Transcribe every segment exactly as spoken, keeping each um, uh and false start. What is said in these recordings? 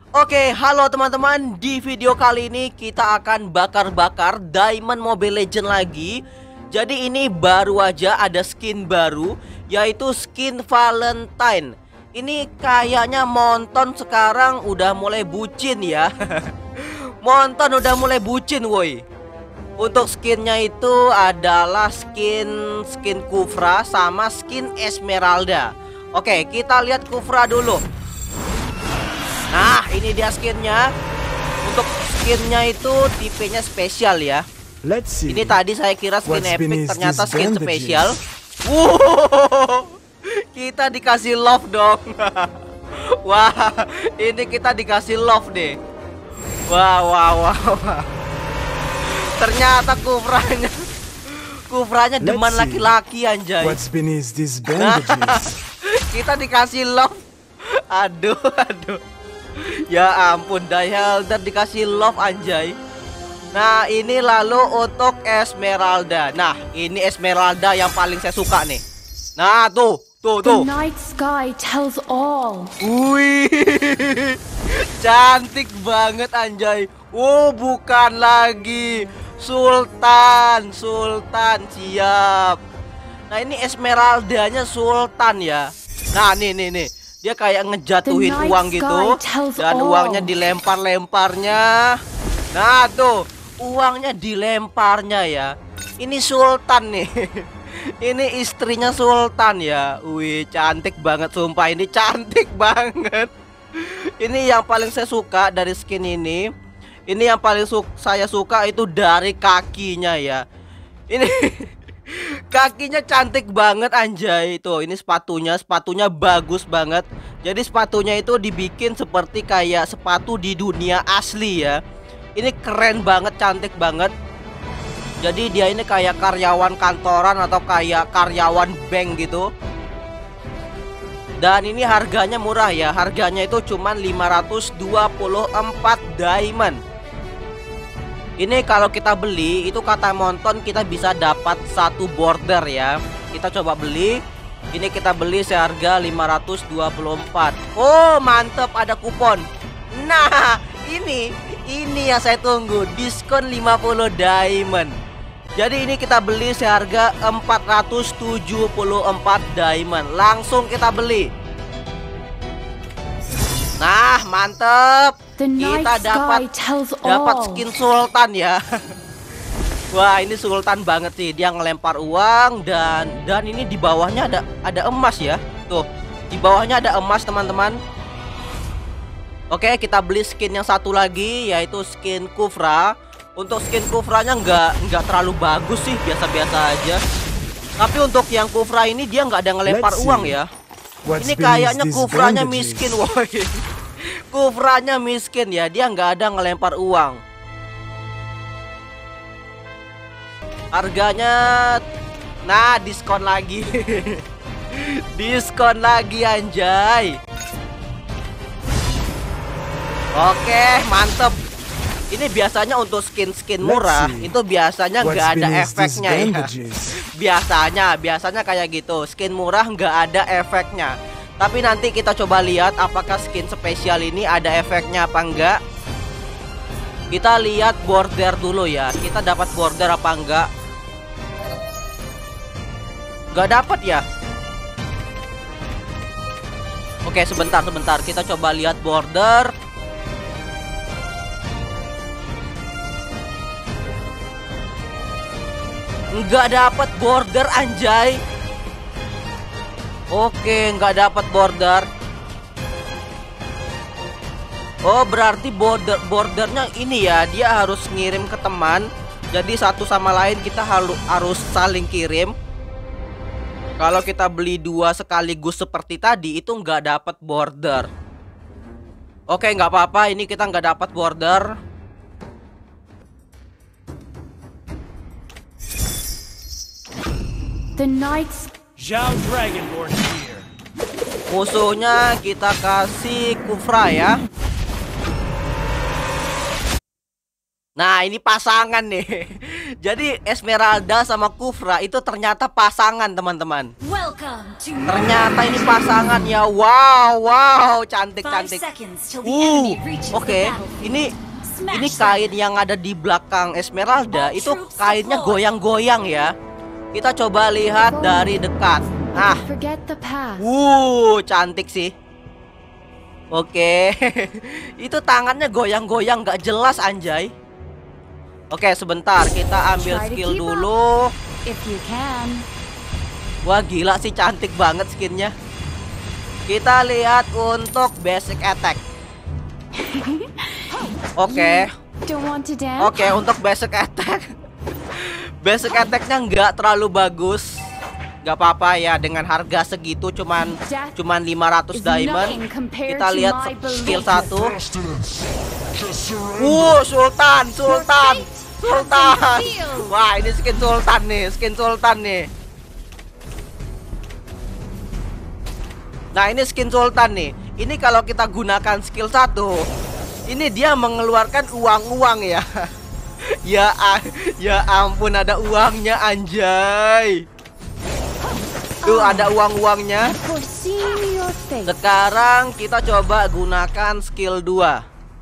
Oke, halo teman-teman. Di video kali ini kita akan bakar-bakar Diamond Mobile Legends lagi. Jadi ini baru aja ada skin baru, yaitu skin Valentine. Ini kayaknya Monton sekarang udah mulai bucin ya. Monton udah mulai bucin woi. Untuk skinnya itu adalah skin skin Kufra sama skin Esmeralda. Oke, kita lihat Kufra dulu. Nah, ini dia skinnya. Untuk skinnya itu tipenya spesial ya. Let's see. Ini tadi saya kira skin What's epic, beneath ternyata these skin bandages? spesial. Wow, kita dikasih love dong. Wah, ini kita dikasih love deh. Wah, wah, wah, wah. Ternyata kufranya, kufranya deman Let's see. laki-laki anjay. What's beneath these bandages? Kita dikasih love. Aduh, aduh. Ya ampun, Diehelder dikasih love anjay. Nah, ini lalu untuk Esmeralda. Nah, ini Esmeralda yang paling saya suka nih. Nah, tuh, tuh, The tuh. night sky tells all. Wih, cantik banget anjay. Oh, bukan lagi Sultan, Sultan siap. Nah, ini Esmeraldanya Sultan ya. Nah, nih, nih, nih. Dia kayak ngejatuhin The night uang gitu, sky tells dan all. uangnya dilempar-lemparnya. Nah, tuh, uangnya dilemparnya ya. Ini Sultan nih. Ini istrinya Sultan ya. Wih, cantik banget sumpah, ini cantik banget. Ini yang paling saya suka dari skin ini. Ini yang paling su saya suka itu dari kakinya ya. Ini kakinya cantik banget anjay. Tuh, ini sepatunya, sepatunya bagus banget. Jadi sepatunya itu dibikin seperti kayak sepatu di dunia asli ya. Ini keren banget, cantik banget. Jadi dia ini kayak karyawan kantoran atau kayak karyawan bank gitu. Dan ini harganya murah ya. Harganya itu cuman lima ratus dua puluh empat diamond. Ini kalau kita beli itu kata Monton kita bisa dapat satu border ya. Kita coba beli. Ini kita beli seharga lima ratus dua puluh empat. Oh, mantep, ada kupon. Nah, ini ini yang saya tunggu, diskon lima puluh diamond. Jadi ini kita beli seharga empat ratus tujuh puluh empat diamond. Langsung kita beli. Nah, mantep. The night Kita dapat sky tells dapat all. skin Sultan ya. Wah, ini Sultan banget sih. Dia ngelempar uang dan dan ini di bawahnya ada ada emas ya. Tuh, di bawahnya ada emas, teman-teman. Oke, kita beli skin yang satu lagi yaitu skin Kufra. Untuk skin Kufranya nggak nggak terlalu bagus sih, biasa-biasa aja. Tapi untuk yang Kufra ini dia nggak ada ngelempar Let's uang see. ya. What's Ini beneath kayaknya these Kufranya bandages? miskin, woi. Kufranya miskin ya, dia nggak ada ngelempar uang. Harganya, nah diskon lagi. Diskon lagi anjay. Oke, mantep. Ini biasanya untuk skin-skin murah see. itu biasanya nggak What's ada beneath these efeknya ya. bandages? Biasanya, biasanya kayak gitu. Skin murah nggak ada efeknya. Tapi nanti kita coba lihat apakah skin spesial ini ada efeknya apa enggak. Kita lihat border dulu ya. Kita dapat border apa enggak? Nggak dapat ya. Oke, sebentar, sebentar. Kita coba lihat border. Nggak dapat border anjay. Oke, nggak dapat border. Oh, berarti border bordernya ini ya, dia harus ngirim ke teman. Jadi satu sama lain kita harus harus saling kirim. Kalau kita beli dua sekaligus seperti tadi itu nggak dapat border. Oke, nggak apa-apa. Ini kita nggak dapat border. The night Zhao Dragonborn here. Musuhnya kita kasih Kufra ya. Nah, ini pasangan nih. Jadi Esmeralda sama Kufra itu ternyata pasangan, teman-teman. Welcome to Ternyata ini pasangan ya. Wow, wow, cantik Five cantik. seconds till the Uh, enemy reaches oke. the battlefield. Ini Smash ini them. kain yang ada di belakang Esmeralda itu kainnya goyang-goyang ya. Kita coba lihat dari dekat. Nah, Forget the past. wuh, cantik sih. Oke, itu tangannya goyang-goyang gak jelas anjay. Oke, sebentar kita ambil Try to skill keep up. dulu. If you can. Wah gila sih, cantik banget skinnya. Kita lihat untuk basic attack. Oke, Don't want to dance? oke untuk basic attack. Basic attacknya nggak terlalu bagus. Gak apa-apa ya, dengan harga segitu cuman cuman lima ratus diamond. Kita lihat skill satu. Wuh, Sultan, Sultan, Sultan. Wah, ini skin Sultan nih, skin Sultan nih. Nah, ini skin Sultan nih. Ini kalau kita gunakan skill satu, ini dia mengeluarkan uang-uang ya. Ya, ya ampun, ada uangnya anjay. Tuh ada uang-uangnya. Foreseen your fate. Sekarang kita coba gunakan skill dua.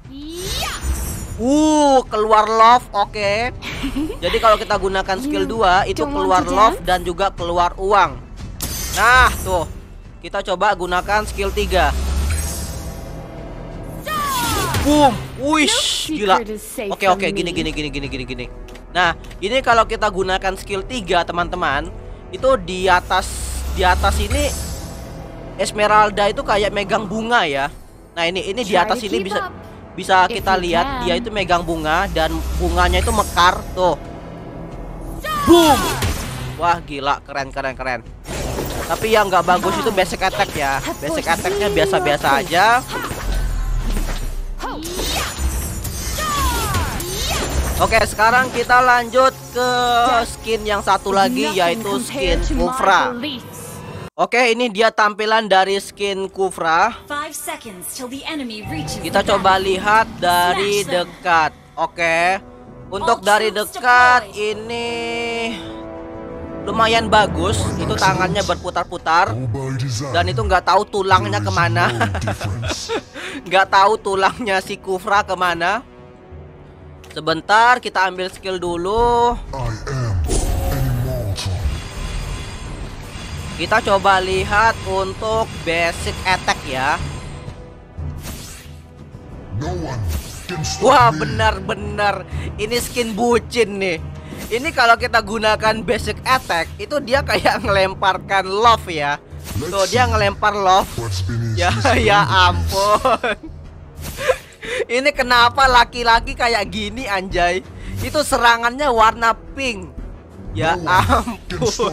Uh, keluar love, oke. Jadi kalau kita gunakan skill dua itu don't keluar want to love dance? dan juga keluar uang. Nah, tuh. Kita coba gunakan skill tiga. Boom. Wish, gila. secret is safe Oke, oke, from gini me. gini gini gini gini gini. Nah, ini kalau kita gunakan skill tiga, teman-teman, itu di atas di atas ini Esmeralda itu kayak megang bunga ya. Nah, ini ini di Try atas to ini keep bisa up. bisa If kita you lihat can. dia itu megang bunga dan bunganya itu mekar tuh. Boom. Wah, gila, keren keren keren. Tapi yang nggak bagus itu basic attack ya. Basic attacknya biasa-biasa aja. Oke, sekarang kita lanjut ke skin yang satu lagi, Nothing yaitu skin compared to my Kufra. beliefs. Oke, ini dia tampilan dari skin Kufra. Five seconds till the enemy reaches Kita the coba battlefield. lihat dari Smash them. dekat. Oke, untuk All dari troops dekat deployed. ini lumayan bagus. Itu tangannya berputar-putar dan itu nggak tahu tulangnya kemana. Nggak tahu tulangnya si Kufra kemana. Sebentar, kita ambil skill dulu. Kita coba lihat untuk basic attack ya. Wah, benar-benar ini skin bucin nih. Ini kalau kita gunakan basic attack itu dia kayak ngelemparkan love ya. Tuh, dia ngelempar love. Ya, ya ampun. Ini kenapa laki-laki kayak gini anjay? Itu serangannya warna pink. Ya ampun.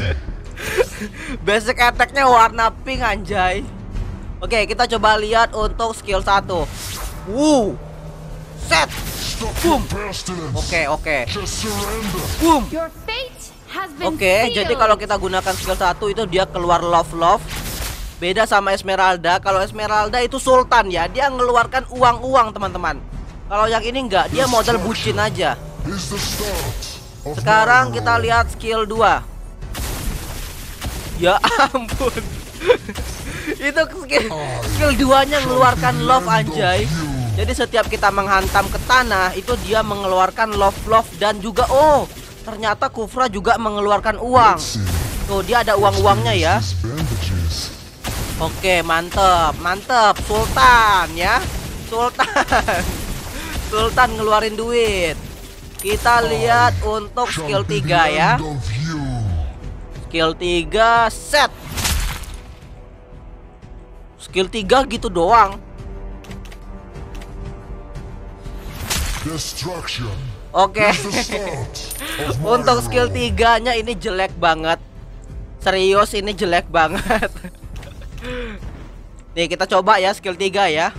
Basic attacknya warna pink anjay. Oke, kita coba lihat untuk skill satu. Wuh. Set. Boom. Oke, oke. Boom. Your fate has been Oke, jadi sealed. kalau kita gunakan skill satu itu dia keluar love love. Beda sama Esmeralda. Kalau Esmeralda itu Sultan ya, dia ngeluarkan uang-uang teman-teman. Kalau yang ini enggak, dia modal bucin aja. Sekarang kita lihat skill dua. Ya ampun. Itu skill skill dua-nya ngeluarkan love anjay. Jadi setiap kita menghantam ke tanah itu dia mengeluarkan love love dan juga oh, ternyata Kufra juga mengeluarkan uang. Tuh, dia ada uang-uangnya ya. Oke, mantep, mantep, Sultan ya, Sultan, Sultan ngeluarin duit. Kita lihat untuk skill tiga ya. Skill tiga set. Skill tiga gitu doang. Oke. Untuk skill tiga-nya ini jelek banget. Serius, ini jelek banget. Nih, kita coba ya skill tiga ya.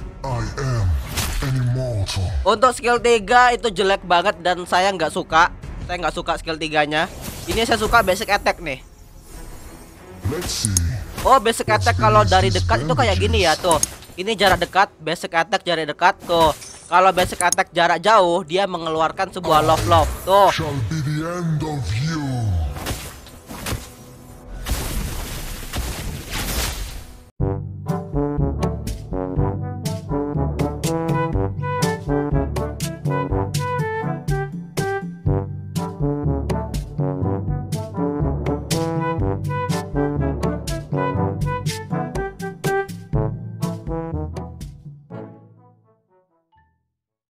Untuk skill tiga itu jelek banget dan saya nggak suka. Saya nggak suka skill tiga-nya. Ini saya suka basic attack nih. Oh, basic attack kalau dari dekat itu kayak gini ya tuh. Ini jarak dekat, basic attack jarak dekat tuh. Kalau basic attack jarak jauh dia mengeluarkan sebuah love love. Tuh. Shall be the end of